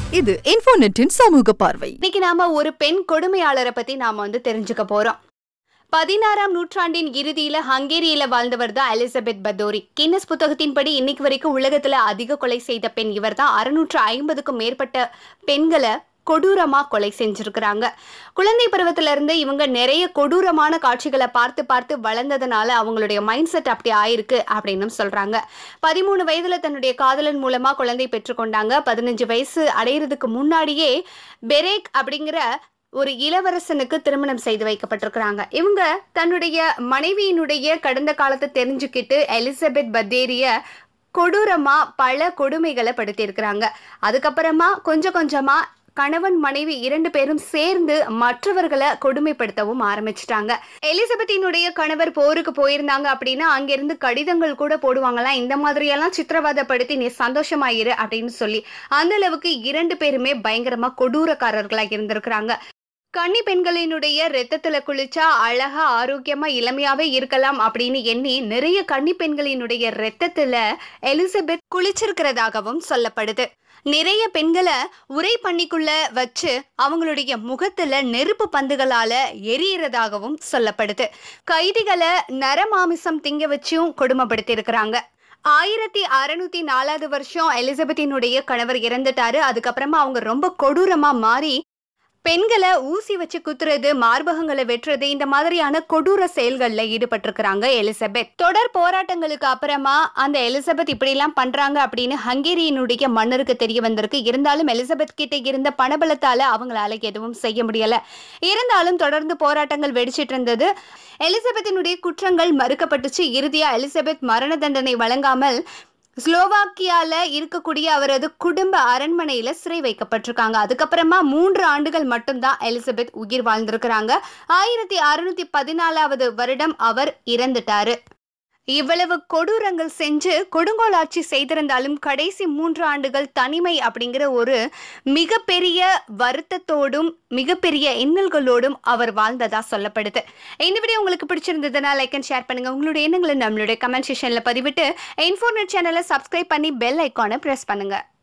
இது இன்ஃபோநெட்டின் சமூக பார்வை. இன்னைக்கு நாம ஒரு பெண் கொடுமையாளரை பத்தி நாம தெரிஞ்சுக்க போறோம். 16ஆம் நூற்றாண்டின் இறுதியில ஹங்கேரியில வாழ்ந்தவர் தான் எலிசபெத் பத்தோரி. கின்னஸ் புத்தகத்தின்படி இன்னைக்கு வரைக்கும் உலகத்துல அதிக கொலை செய்த பெண் இவர் தான். 650க்கும் மேற்பட்ட பெண்களை கொடூரமா கொலை செஞ்சிருக்கிறாங்க. குழந்தை பருவத்தில இருந்து இவங்க நிறைய கொடூரமான காட்சிகளை பார்த்து பார்த்து வளர்ந்ததுனால அவங்களுடைய மைண்ட் செட் அப்படி ஆயிருக்கு அப்படின்னு சொல்றாங்க. 13 வயதுல தன்னுடைய காதலன் மூலமா குழந்தை பெற்றுக்கொண்டாங்க. 15 வயசு அடையிறதுக்கு முன்னாடியே பெரேக் அப்படிங்கிற ஒரு இளவரசனுக்கு திருமணம் செய்து வைக்கப்பட்டிருக்கிறாங்க. இவங்க தன்னுடைய மனைவியினுடைய கடந்த காலத்தை தெரிஞ்சுக்கிட்டு எலிசபெத் பத்தேரிய கொடூரமா பல கொடுமைகளை படுத்தியிருக்கிறாங்க. அதுக்கப்புறமா கொஞ்சம் கொஞ்சமா கணவன் மனைவி 2 பேரும் சேர்ந்து மற்றவர்களை கொடுமைப்படுத்தவும் ஆரம்பிச்சிட்டாங்க. எலிசபெத்தினுடைய கணவர் போருக்கு போயிருந்தாங்க அப்படின்னா அங்கிருந்து கடிதங்கள் கூட போடுவாங்களாம். இந்த மாதிரியெல்லாம் சித்திரவதைப்படுத்தி நீ சந்தோஷமாயிரு அப்படின்னு சொல்லி. அந்த அளவுக்கு 2 பேருமே பயங்கரமா கொடூரக்காரர்களா இருந்திருக்கிறாங்க. கன்னி பெண்களினுடைய ரத்தத்துல குளிச்சா அழகா ஆரோக்கியமா இளமையாவே இருக்கலாம் அப்படின்னு எண்ணி நிறைய கன்னி பெண்களினுடைய ரத்தத்துல எலிசபெத் குளிச்சிருக்கிறதாகவும் சொல்லப்படுது. நிறைய பெண்களை உரை பண்ணிக்குள்ள வச்சு அவங்களுடைய முகத்துல நெருப்பு பந்துகளால எரியறதாகவும் சொல்லப்படுது. கைதிகளை நரமாமிசம் திங்க வச்சும் கொடுமைப்படுத்தி இருக்கிறாங்க. 1604 வருஷம் எலிசபெத்தினுடைய கணவர் இறந்துட்டாரு. அதுக்கப்புறமா அவங்க ரொம்ப கொடூரமா மாறி பெண்களை ஊசி வச்சு குத்துறது, மார்பகங்களை வெட்டுறது, இந்த மாதிரியான கொடூர செயல்கள்ல ஈடுபட்டிருக்கிறாங்க எலிசபெத். தொடர் போராட்டங்களுக்கு அப்புறமா அந்த எலிசபெத் இப்படி எல்லாம் பண்றாங்க அப்படின்னு ஹங்கேரியினுடைய மன்னருக்கு தெரிய வந்திருக்கு. இருந்தாலும் எலிசபெத் கிட்ட இருந்த பணபலத்தால அவங்களால எதுவும் செய்ய முடியல. இருந்தாலும் தொடர்ந்து போராட்டங்கள் வெடிச்சிட்டு இருந்தது. எலிசபெத்தினுடைய குற்றங்கள் மறுக்கப்பட்டுச்சு. இறுதியா எலிசபெத் மரண தண்டனை வழங்காமல் ஸ்லோவாக்கியால இருக்கக்கூடிய அவரது குடும்ப அரண்மனையில சிறை வைக்கப்பட்டிருக்காங்க. அதுக்கப்புறமா 3 ஆண்டுகள் மட்டும்தான் எலிசபெத் உயிர் வாழ்ந்திருக்கிறாங்க. 1614வது வருடம் அவர் இறந்துட்டாரு. இவ்வளவு கொடூரங்கள் செஞ்சு கொடுங்கோல் ஆட்சி செய்திருந்தாலும் கடைசி 3 ஆண்டுகள் தனிமை அப்படிங்கிற ஒரு மிகப்பெரிய வருத்தத்தோடும் மிகப்பெரிய இன்னல்களோடும் அவர் வாழ்ந்ததா சொல்லப்படுது. இந்த வீடியோ உங்களுக்கு பிடிச்சிருந்ததுன்னா லைக் அண்ட் ஷேர் பண்ணுங்க. உங்களுடைய எண்ணங்களை நம்மளுடைய கமெண்ட் செக்ஷன்ல பதிவிட்டு இன்ஃபோநெட் சேனலை சப்ஸ்கிரைப் பண்ணி பெல் ஐக்கானை பிரஸ் பண்ணுங்க.